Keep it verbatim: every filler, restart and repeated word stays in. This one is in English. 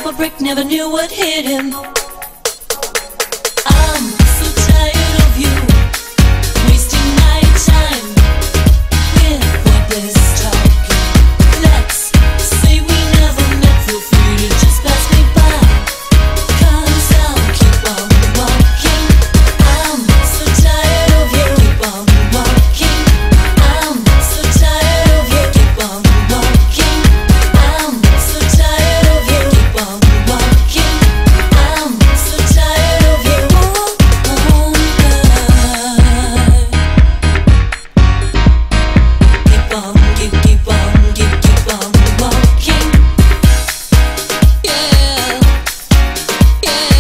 type of brick, never knew what hit him. I'm so tired of you wasting my time with wordless talking. Let's say we never met, feel free to just pass me by, 'cause I'll keep on walking. I'm so tired of you, keep on walking. I'm so tired of you, keep on walking. I'm so tired of you, keep on walking. I'm so tired of you. Oh, keep on, keep, keep on, keep, keep on walking. Yeah, yeah.